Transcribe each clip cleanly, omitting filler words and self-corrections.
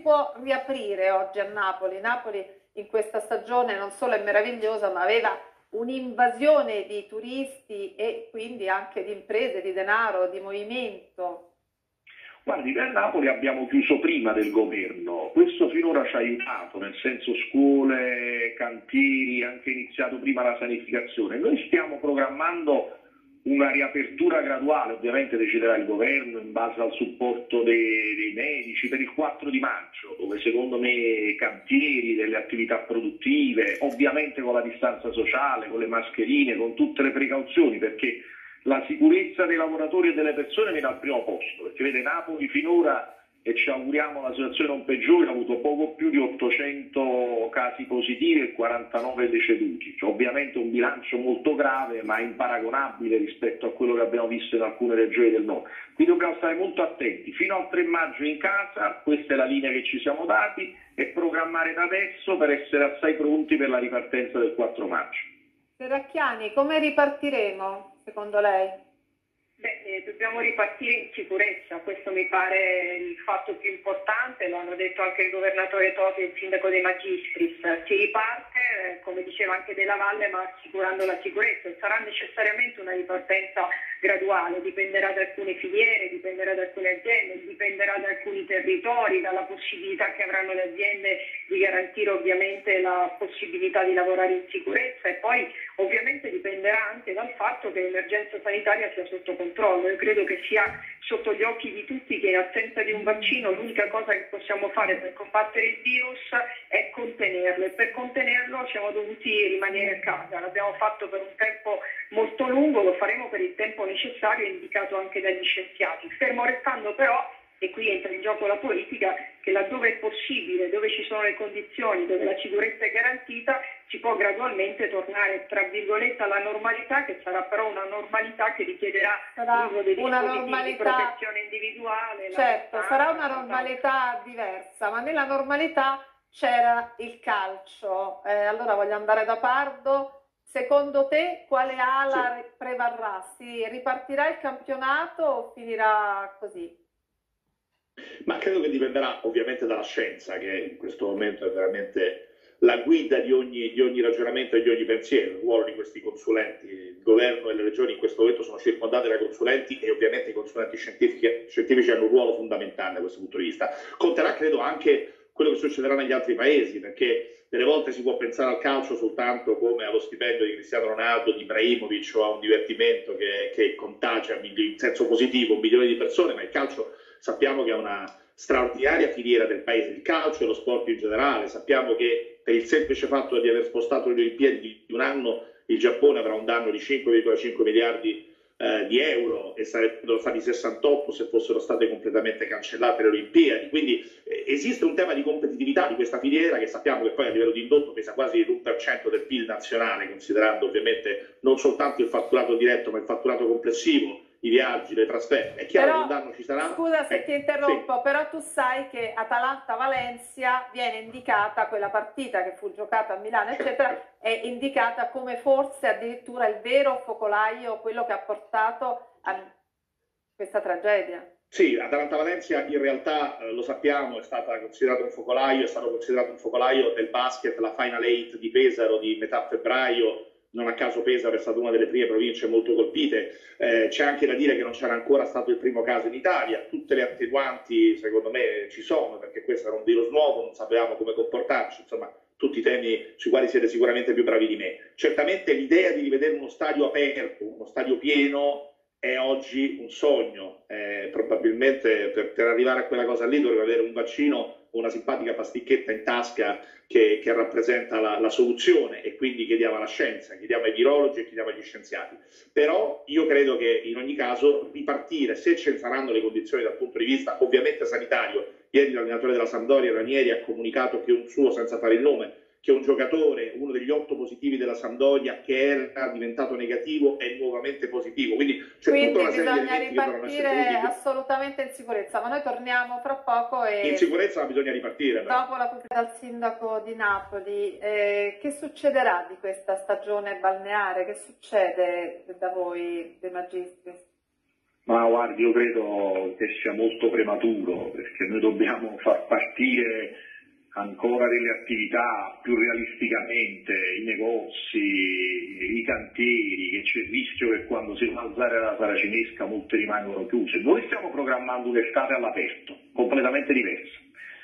può riaprire oggi a Napoli? Napoli in questa stagione non solo è meravigliosa, ma aveva un'invasione di turisti e quindi anche di imprese, di denaro, di movimento. Guardi, a Napoli abbiamo chiuso prima del governo, questo finora ci ha aiutato, nel senso scuole, cantieri, anche iniziato prima la sanificazione. Noi stiamo programmando una riapertura graduale, ovviamente deciderà il governo in base al supporto dei medici per il 4 di maggio, dove secondo me cantieri, delle attività produttive, ovviamente con la distanza sociale, con le mascherine, con tutte le precauzioni, perché la sicurezza dei lavoratori e delle persone viene al primo posto, perché vede Napoli finora, e ci auguriamo la situazione non peggiore, ha avuto poco più di 800 casi positivi e 49 deceduti, cioè, ovviamente un bilancio molto grave ma imparagonabile rispetto a quello che abbiamo visto in alcune regioni del nord. Quindi dobbiamo stare molto attenti, fino al 3 maggio in casa, questa è la linea che ci siamo dati, e programmare da adesso per essere assai pronti per la ripartenza del 4 maggio. Serracchiani, come ripartiremo secondo lei? Dobbiamo ripartire in sicurezza, questo mi pare il fatto più importante, lo hanno detto anche il governatore Tosi e il sindaco De Magistris. Si riparte, come diceva anche Della Valle, ma assicurando la sicurezza. Sarà necessariamente una ripartenza graduale, dipenderà da alcune filiere, dipenderà da alcune aziende, dipenderà da alcuni territori, dalla possibilità che avranno le aziende di garantire ovviamente la possibilità di lavorare in sicurezza, e poi ovviamente dipenderà anche dal fatto che l'emergenza sanitaria sia sotto controllo. Io credo che sia sotto gli occhi di tutti che in assenza di un vaccino l'unica cosa che possiamo fare per combattere il virus è contenerlo, e per contenerlo siamo dovuti rimanere a casa. L'abbiamo fatto per un tempo molto lungo, lo faremo per il tempo necessario indicato anche dagli scienziati, fermo restando però, e qui entra in gioco la politica, che laddove è possibile, dove ci sono le condizioni, dove la sicurezza è garantita, si può gradualmente tornare, tra virgolette, alla normalità, che sarà però una normalità che richiederà l'uso dei dispositivi di protezione individuale. Certo, sarà una normalità diversa, ma nella normalità c'era il calcio. Allora voglio andare da Pardo. Secondo te quale ala prevarrà? Si ripartirà il campionato o finirà così? Ma credo che dipenderà ovviamente dalla scienza, che in questo momento è veramente la guida di ogni ragionamento e di ogni pensiero. Il ruolo di questi consulenti, il governo e le regioni in questo momento sono circondate da consulenti, e ovviamente i consulenti scientifici hanno un ruolo fondamentale da questo punto di vista. Conterà credo anche quello che succederà negli altri paesi, perché delle volte si può pensare al calcio soltanto come allo stipendio di Cristiano Ronaldo, di Ibrahimovic, o a un divertimento che contagia in senso positivo milioni di persone, ma il calcio sappiamo che è una straordinaria filiera del paese, il calcio e lo sport in generale. Sappiamo che per il semplice fatto di aver spostato le Olimpiadi di un anno, il Giappone avrà un danno di 5,5 miliardi di euro, e sarebbero stati 68 se fossero state completamente cancellate le Olimpiadi. Quindi esiste un tema di competitività di questa filiera, che sappiamo che poi a livello di indotto pesa quasi l'1% del PIL nazionale, considerando ovviamente non soltanto il fatturato diretto ma il fatturato complessivo, i viaggi, le trasferte. È chiaro che un danno ci sarà. Scusa se ti interrompo, sì. Però tu sai che Atalanta-Valencia viene indicata, quella partita che fu giocata a Milano, eccetera, è indicata come forse addirittura il vero focolaio, quello che ha portato a questa tragedia. Sì, Atalanta-Valencia in realtà, lo sappiamo, è stato considerato un focolaio del basket, la Final Eight di Pesaro di metà febbraio. Non a caso Pesaro è stata una delle prime province molto colpite. C'è anche da dire che non c'era ancora stato il primo caso in Italia. Tutte le attenuanti secondo me ci sono, perché questo era un virus nuovo, non sapevamo come comportarci, insomma tutti i temi sui quali siete sicuramente più bravi di me. Certamente l'idea di rivedere uno stadio aperto, uno stadio pieno, è oggi un sogno. Probabilmente per arrivare a quella cosa lì dovrebbe avere un vaccino o una simpatica pasticchetta in tasca che rappresenta la soluzione, e quindi chiediamo alla scienza, chiediamo ai virologi e chiediamo agli scienziati. Però io credo che in ogni caso ripartire, se ce ne saranno le condizioni dal punto di vista ovviamente sanitario. Ieri l'allenatore della Sampdoria, Ranieri, ha comunicato che un suo, senza fare il nome, che un giocatore, uno degli 8 positivi della Sampdoria, che era diventato negativo, è nuovamente positivo. Quindi tutta una serie bisogna ripartire assolutamente in sicurezza, ma noi torniamo fra poco. In sicurezza bisogna ripartire. Dopo la pubblicità dal sindaco di Napoli, che succederà di questa stagione balneare? Che succede da voi, De Magistris? Ma guardi, io credo che sia molto prematuro, perché noi dobbiamo far partire ancora delle attività più realisticamente, i negozi, i cantieri, che c'è il rischio che quando si va a alzare la saracinesca molte rimangono chiuse. Noi stiamo programmando un'estate all'aperto, completamente diversa.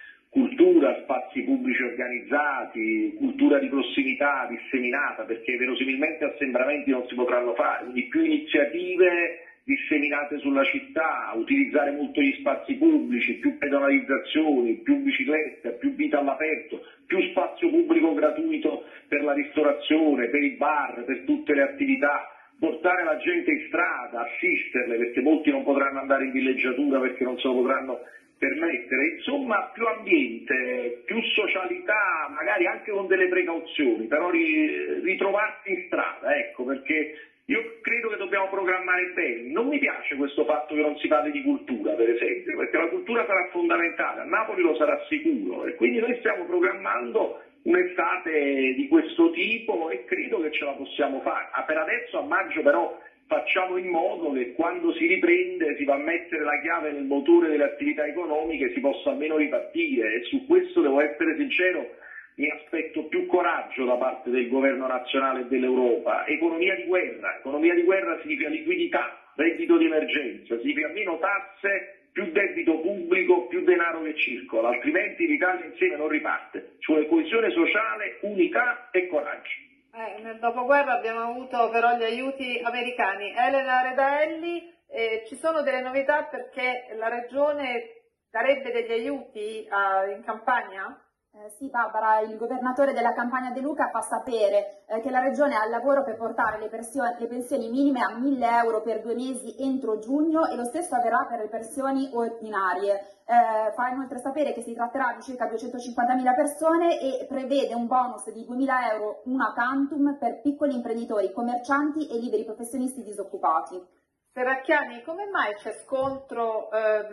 Cultura, spazi pubblici organizzati, cultura di prossimità disseminata, perché verosimilmente assembramenti non si potranno fare, quindi più iniziative disseminate sulla città, utilizzare molto gli spazi pubblici, più pedonalizzazioni, più biciclette, più vita all'aperto, più spazio pubblico gratuito per la ristorazione, per i bar, per tutte le attività, portare la gente in strada, assisterle, perché molti non potranno andare in villeggiatura perché non se lo potranno permettere, insomma più ambiente, più socialità, magari anche con delle precauzioni, però ritrovarsi in strada, ecco, perché io credo che dobbiamo programmare bene. Non mi piace questo fatto che non si parli di cultura, per esempio, perché la cultura sarà fondamentale, a Napoli lo sarà sicuro, e quindi noi stiamo programmando un'estate di questo tipo e credo che ce la possiamo fare. Per adesso, a maggio, però, facciamo in modo che quando si riprende si va a mettere la chiave nel motore delle attività economiche, si possa almeno ripartire, e su questo devo essere sincero, mi aspetto più coraggio da parte del governo nazionale e dell'Europa. Economia di guerra significa liquidità, reddito di emergenza, significa meno tasse, più debito pubblico, più denaro che circola, altrimenti l'Italia insieme non riparte. Ci vuole coesione sociale, unità e coraggio. Nel dopoguerra abbiamo avuto però gli aiuti americani. Elena Redaelli, ci sono delle novità perché la Regione darebbe degli aiuti in Campania? Sì, Barbara, il governatore della Campania De Luca fa sapere che la Regione ha al lavoro per portare le pensioni minime a 1.000 euro per 2 mesi entro giugno, e lo stesso avverrà per le pensioni ordinarie. Fa inoltre sapere che si tratterà di circa 250.000 persone e prevede un bonus di 2.000 euro una tantum per piccoli imprenditori, commercianti e liberi professionisti disoccupati. Serracchiani, come mai c'è scontro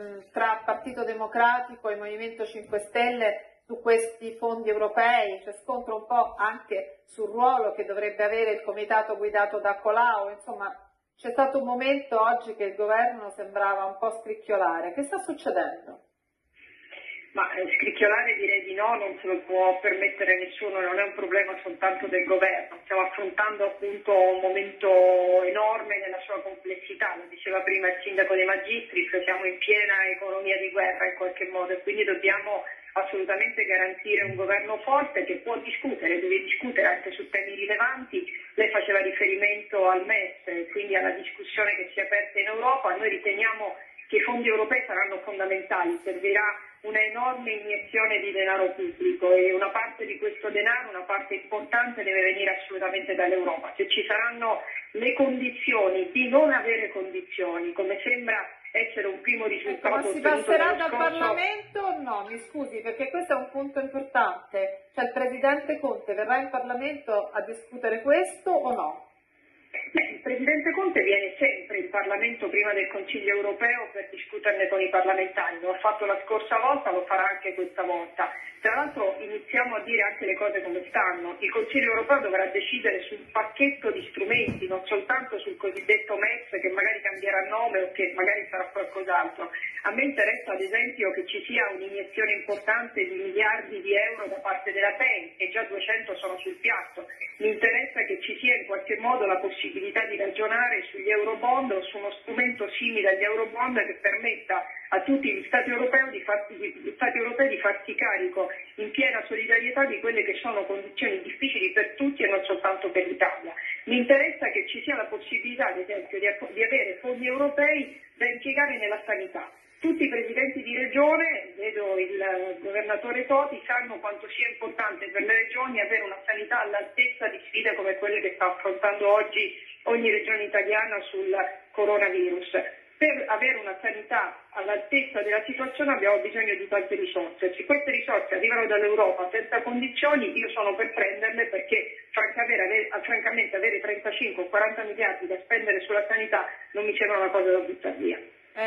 tra Partito Democratico e Movimento 5 Stelle su questi fondi europei? C'è scontro un po' anche sul ruolo che dovrebbe avere il comitato guidato da Colau, insomma c'è stato un momento oggi che il governo sembrava un po' scricchiolare. Che sta succedendo? Ma scricchiolare direi di no, non se lo può permettere nessuno, non è un problema soltanto del governo, stiamo affrontando appunto un momento enorme nella sua complessità, lo diceva prima il sindaco De Magistris, siamo in piena economia di guerra in qualche modo, e quindi dobbiamo assolutamente garantire un governo forte che può discutere, deve discutere anche su temi rilevanti. Lei faceva riferimento al MES, quindi alla discussione che si è aperta in Europa. Noi riteniamo che i fondi europei saranno fondamentali, servirà una enorme iniezione di denaro pubblico e una parte di questo denaro, una parte importante, deve venire assolutamente dall'Europa. Se ci saranno le condizioni di non avere condizioni, come sembra essere un primo risultato. Ma si passerà dal Parlamento o no? Mi scusi, perché questo è un punto importante. Cioè il Presidente Conte verrà in Parlamento a discutere questo o no? Il Presidente Conte viene sempre in Parlamento prima del Consiglio europeo per discuterne con i parlamentari, lo ha fatto la scorsa volta, lo farà anche questa volta. Tra l'altro iniziamo a dire anche le cose come stanno, il Consiglio europeo dovrà decidere sul pacchetto di strumenti, non soltanto sul cosiddetto MES che magari cambierà nome o che magari sarà qualcos'altro. A me interessa ad esempio che ci sia un'iniezione importante di miliardi di euro da parte della BEI, e già 200 sono sul piatto. Mi interessa che ci sia in qualche modo la possibilità di ragionare sugli eurobond o su uno strumento simile agli eurobond che permetta a tutti gli Stati europei di farsi carico in piena solidarietà di quelle che sono condizioni difficili per tutti e non soltanto per l'Italia. Mi interessa che ci sia la possibilità, ad esempio, di avere fondi europei da impiegare nella sanità. Tutti i presidenti di regione, vedo il governatore Toti, sanno quanto sia importante per le regioni avere una sanità all'altezza di sfide come quelle che sta affrontando oggi ogni regione italiana sul coronavirus. Per avere una sanità all'altezza della situazione abbiamo bisogno di tante risorse. Se queste risorse arrivano dall'Europa senza condizioni, io sono per prenderle, perché francamente avere 35 o 40 miliardi da spendere sulla sanità non mi sembra una cosa da buttare via.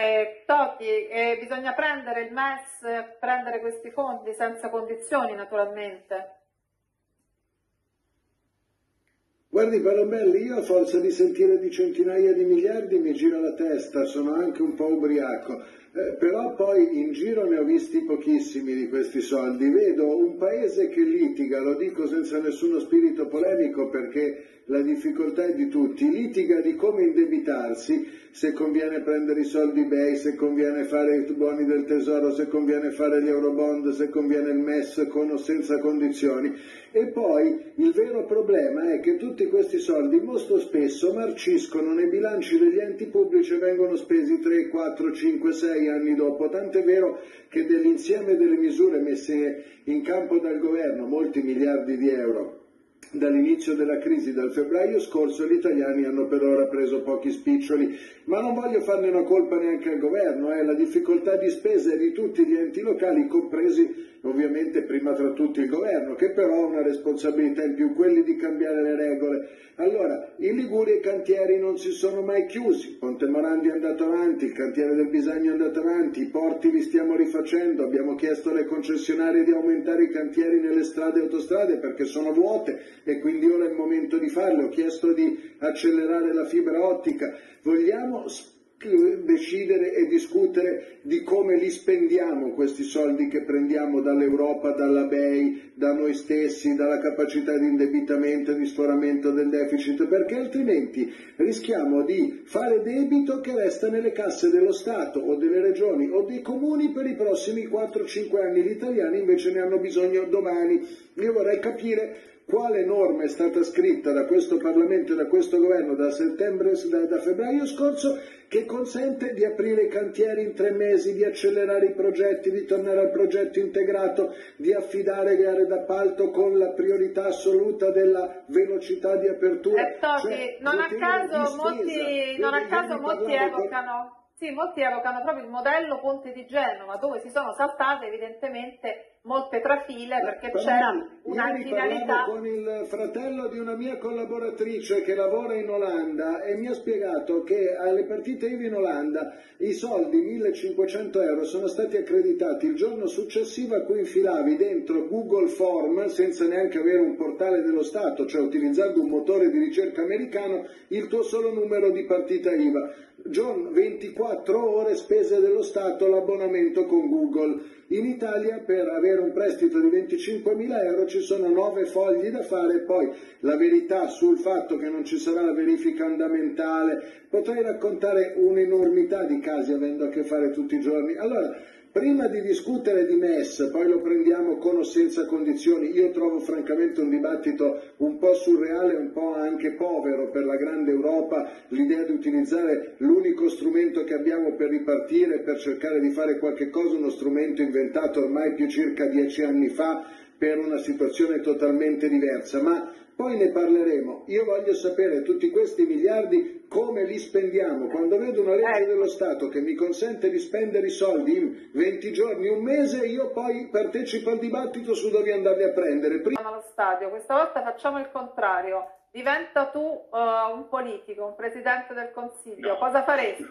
Toti, bisogna prendere il MES, prendere questi fondi senza condizioni naturalmente. Guardi Palombelli, io a forza di sentire di centinaia di miliardi mi gira la testa, sono anche un po' ubriaco, però poi in giro ne ho visti pochissimi di questi soldi. Vedo un paese che litiga, lo dico senza nessuno spirito polemico perché la difficoltà è di tutti, litiga di come indebitarsi, se conviene prendere i soldi BEI, se conviene fare i buoni del tesoro, se conviene fare gli eurobond, se conviene il MES con o senza condizioni. E poi il vero problema è che tutti questi soldi molto spesso marciscono nei bilanci degli enti pubblici e vengono spesi 3, 4, 5, 6 anni dopo, tant'è vero che dell'insieme delle misure messe in campo dal governo, molti miliardi di euro, dall'inizio della crisi, dal febbraio scorso, gli italiani hanno per ora preso pochi spiccioli, ma non voglio farne una colpa neanche al governo, la difficoltà di spesa è di tutti gli enti locali, compresi ovviamente prima tra tutti il governo, che però ha una responsabilità in più, quelli di cambiare le regole. Allora, in Liguria i cantieri non si sono mai chiusi, Ponte Morandi è andato avanti, il cantiere del Bisagno è andato avanti, i porti li stiamo rifacendo, abbiamo chiesto alle concessionarie di aumentare i cantieri nelle strade e autostrade perché sono vuote e quindi ora è il momento di farlo, ho chiesto di accelerare la fibra ottica, vogliamo decidere e discutere di come li spendiamo questi soldi che prendiamo dall'Europa, dalla BEI, da noi stessi, dalla capacità di indebitamento e di sforamento del deficit, perché altrimenti rischiamo di fare debito che resta nelle casse dello Stato o delle regioni o dei comuni per i prossimi 4-5 anni, gli italiani invece ne hanno bisogno domani. Io vorrei capire quale norma è stata scritta da questo Parlamento e da questo Governo da febbraio scorso che consente di aprire i cantieri in 3 mesi, di accelerare i progetti, di tornare al progetto integrato, di affidare gare d'appalto con la priorità assoluta della velocità di apertura. Non a caso molti evocano. Sì, molti evocano proprio il modello Ponte di Genova, dove si sono saltate evidentemente molte trafile perché c'era una finalità. Con il fratello di una mia collaboratrice che lavora in Olanda e mi ha spiegato che alle partite IVA in Olanda i soldi 1.500 euro sono stati accreditati il giorno successivo a cui infilavi dentro Google Form, senza neanche avere un portale dello Stato, cioè utilizzando un motore di ricerca americano, il tuo solo numero di partita IVA. 24 ore spese dello Stato l'abbonamento con Google. In Italia per avere un prestito di 25.000 euro ci sono 9 fogli da fare, poi la verità sul fatto che non ci sarà la verifica fondamentale, potrei raccontare un'enormità di casi avendo a che fare tutti i giorni. Allora, prima di discutere di MES, poi lo prendiamo con o senza condizioni, io trovo francamente un dibattito un po' surreale, un po' anche povero per la grande Europa, l'idea di utilizzare l'unico strumento che abbiamo per ripartire, per cercare di fare qualche cosa, uno strumento inventato ormai più circa 10 anni fa per una situazione totalmente diversa, ma poi ne parleremo. Io voglio sapere tutti questi miliardi come li spendiamo. Quando vedo una legge dello Stato che mi consente di spendere i soldi in 20 giorni, un mese, io poi partecipo al dibattito su dove andarli a prendere. Allo stadio, questa volta facciamo il contrario. Diventa tu un politico, un presidente del Consiglio, cosa faresti?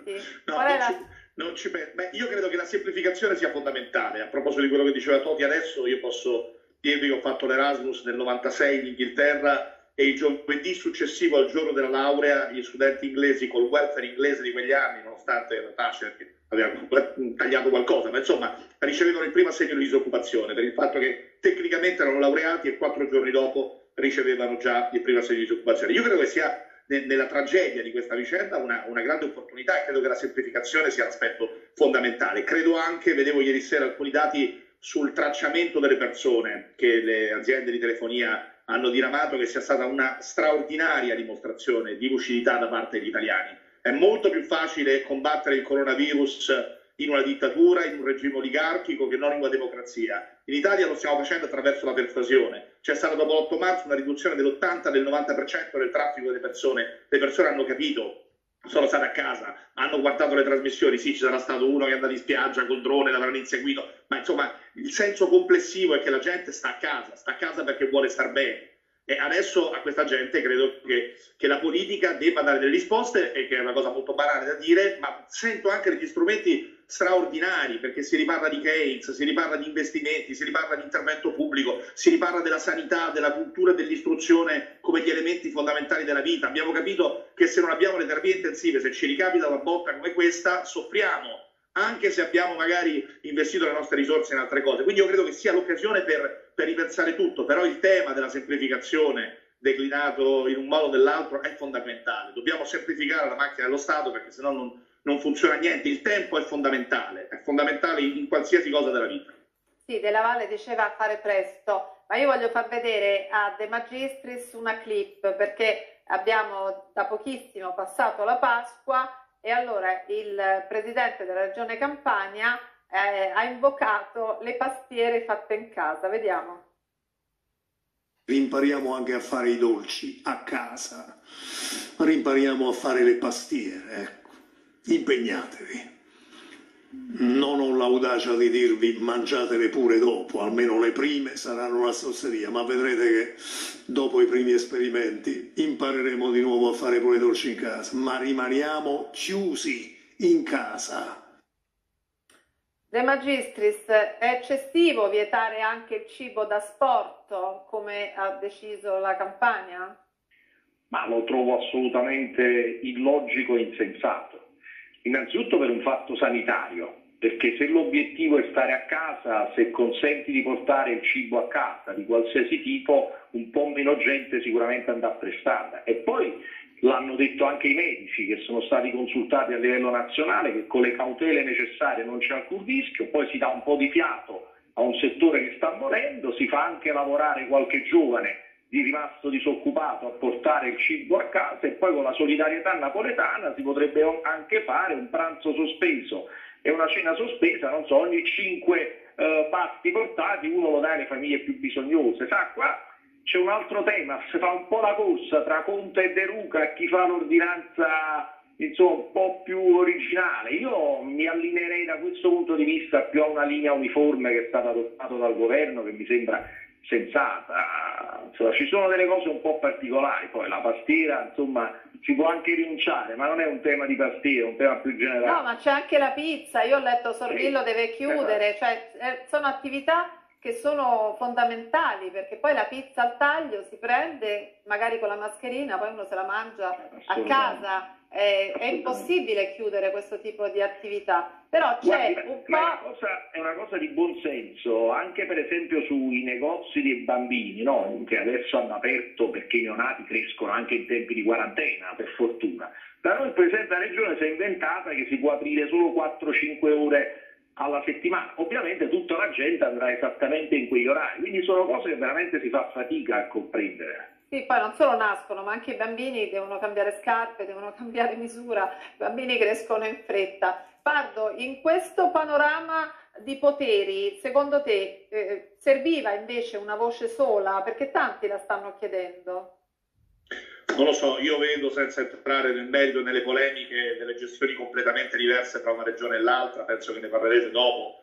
Io credo che la semplificazione sia fondamentale. A proposito di quello che diceva Toti adesso, io posso dirvi che ho fatto l'Erasmus nel 96 in Inghilterra e il giovedì successivo al giorno della laurea gli studenti inglesi col welfare inglese di quegli anni, nonostante Thatcher che aveva tagliato qualcosa, ma insomma ricevevano il primo assegno di disoccupazione per il fatto che tecnicamente erano laureati e 4 giorni dopo ricevevano già il primo assegno di disoccupazione. Io credo che sia nella tragedia di questa vicenda una grande opportunità e credo che la semplificazione sia l'aspetto fondamentale. Credo anche, vedevo ieri sera alcuni dati sul tracciamento delle persone che le aziende di telefonia hanno diramato, che sia stata una straordinaria dimostrazione di lucidità da parte degli italiani. È molto più facile combattere il coronavirus in una dittatura, in un regime oligarchico che non in una democrazia. In Italia lo stiamo facendo attraverso la persuasione. C'è stata dopo l'8 marzo una riduzione dell'80-90% del traffico delle persone. Le persone hanno capito, sono state a casa, hanno guardato le trasmissioni, sì, ci sarà stato uno che è andato in spiaggia col drone, l'avranno inseguito, ma insomma il senso complessivo è che la gente sta a casa perché vuole star bene. E adesso a questa gente credo che la politica debba dare delle risposte, e che è una cosa molto banale da dire, ma sento anche degli strumenti straordinari, perché si riparla di Keynes, si riparla di investimenti, si riparla di intervento pubblico, si riparla della sanità, della cultura e dell'istruzione come gli elementi fondamentali della vita. Abbiamo capito che se non abbiamo le terapie intensive, se ci ricapita una botta come questa, soffriamo, anche se abbiamo magari investito le nostre risorse in altre cose. Quindi io credo che sia l'occasione per ripensare tutto, però il tema della semplificazione declinato in un modo o nell'altro è fondamentale. Dobbiamo semplificare la macchina dello Stato, perché sennò non funziona niente. Il tempo è fondamentale in qualsiasi cosa della vita. Sì, Della Valle diceva fare presto, ma io voglio far vedere a De Magistris una clip, perché abbiamo da pochissimo passato la Pasqua e allora il presidente della Regione Campania ha invocato le pastiere fatte in casa. Vediamo. Rimpariamo anche a fare i dolci a casa, rimpariamo a fare le pastiere, ecco. Impegnatevi. Non ho l'audacia di dirvi mangiatele pure dopo, almeno le prime saranno una stosseria, ma vedrete che dopo i primi esperimenti impareremo di nuovo a fare pure i dolci in casa, ma rimaniamo chiusi in casa. De Magistris, è eccessivo vietare anche il cibo da sport, come ha deciso la Campania? Ma lo trovo assolutamente illogico e insensato. Innanzitutto per un fatto sanitario, perché se l'obiettivo è stare a casa, se consenti di portare il cibo a casa di qualsiasi tipo, un po' meno gente sicuramente andrà prestata. E poi l'hanno detto anche i medici che sono stati consultati a livello nazionale, che con le cautele necessarie non c'è alcun rischio, poi si dà un po' di fiato a un settore che sta morendo, si fa anche lavorare qualche giovane di rimasto disoccupato a portare il cibo a casa, e poi con la solidarietà napoletana si potrebbe anche fare un pranzo sospeso e una cena sospesa, non so, ogni 5 pasti portati uno lo dà alle famiglie più bisognose. Sa, qua c'è un altro tema, si fa un po' la corsa tra Conte e De Luca a chi fa l'ordinanza insomma un po' più originale. Io mi allineerei da questo punto di vista più a una linea uniforme che è stata adottata dal governo, che mi sembra sensata. Insomma, ci sono delle cose un po' particolari, poi la pastiera insomma si può anche rinunciare, ma non è un tema di pastiera, è un tema più generale. No, ma c'è anche la pizza, io ho letto Sorbillo deve chiudere, cioè sono attività che sono fondamentali, perché poi la pizza al taglio si prende magari con la mascherina, poi uno se la mangia a casa. È impossibile chiudere questo tipo di attività, però c'è un po'... È una cosa di buon senso, anche per esempio sui negozi dei bambini, no? Che adesso hanno aperto perché i neonati crescono anche in tempi di quarantena, per fortuna. Da noi il Presidente della Regione si è inventata che si può aprire solo 4-5 ore alla settimana. Ovviamente tutta la gente andrà esattamente in quegli orari, quindi sono cose che veramente si fa fatica a comprendere. Sì, poi non solo nascono, ma anche i bambini devono cambiare scarpe, devono cambiare misura, i bambini crescono in fretta. Pardo, in questo panorama di poteri, secondo te serviva invece una voce sola? Perché tanti la stanno chiedendo. Non lo so, io vedo, senza entrare nel merito, nelle polemiche, delle gestioni completamente diverse tra una regione e l'altra, penso che ne parlerete dopo.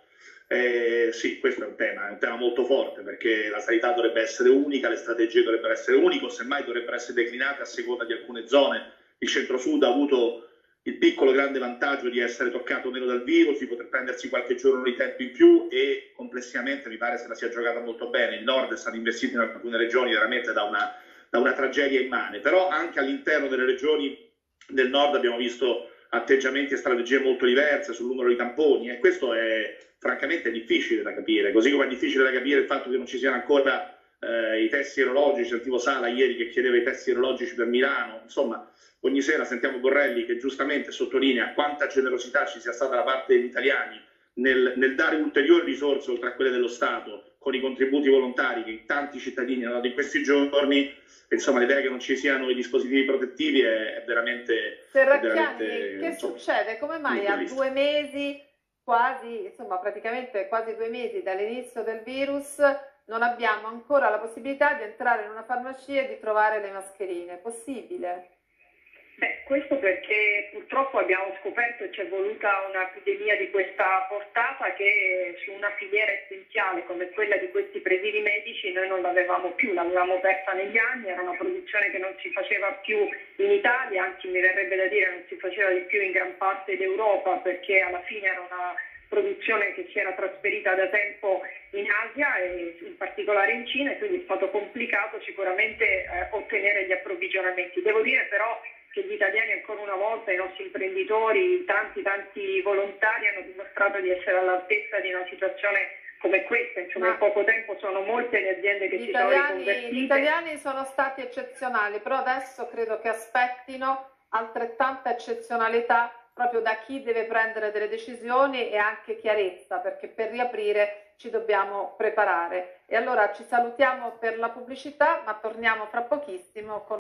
Sì, questo è un tema molto forte, perché la sanità dovrebbe essere unica, le strategie dovrebbero essere uniche, semmai dovrebbero essere declinate a seconda di alcune zone. Il centro-sud ha avuto il piccolo grande vantaggio di essere toccato meno dal virus, di poter prendersi qualche giorno di tempo in più, e complessivamente mi pare se la sia giocata molto bene. Il nord è stato investito in alcune regioni veramente da una tragedia immane, però anche all'interno delle regioni del nord abbiamo visto atteggiamenti e strategie molto diverse sul numero di tamponi, e questo è francamente difficile da capire, così come è difficile da capire il fatto che non ci siano ancora i test sierologici. Sentivo Sala ieri che chiedeva i test sierologici per Milano. Insomma, ogni sera sentiamo Borrelli che giustamente sottolinea quanta generosità ci sia stata da parte degli italiani nel dare ulteriori risorse oltre a quelle dello Stato con i contributi volontari che tanti cittadini hanno dato in questi giorni. Insomma, l'idea che non ci siano i dispositivi protettivi è veramente... Serracchiani, che succede? Come mai a 2 mesi, quasi, insomma praticamente quasi 2 mesi dall'inizio del virus, non abbiamo ancora la possibilità di entrare in una farmacia e di trovare le mascherine? È possibile? Beh, questo perché purtroppo abbiamo scoperto che c'è voluta un'epidemia di questa portata che su una filiera essenziale come quella di questi presidi medici noi non l'avevamo più, l'avevamo persa negli anni, era una produzione che non si faceva più in Italia, anzi mi verrebbe da dire non si faceva di più in gran parte d'Europa, perché alla fine era una produzione che si era trasferita da tempo in Asia e in particolare in Cina, e quindi è stato complicato sicuramente ottenere gli approvvigionamenti. Devo dire però che gli italiani ancora una volta, i nostri imprenditori, tanti volontari hanno dimostrato di essere all'altezza di una situazione come questa. Insomma, in poco tempo sono molte le aziende che si sono riconvertite. Gli italiani sono stati eccezionali, però adesso credo che aspettino altrettanta eccezionalità proprio da chi deve prendere delle decisioni e anche chiarezza, perché per riaprire ci dobbiamo preparare. E allora ci salutiamo per la pubblicità, ma torniamo fra pochissimo con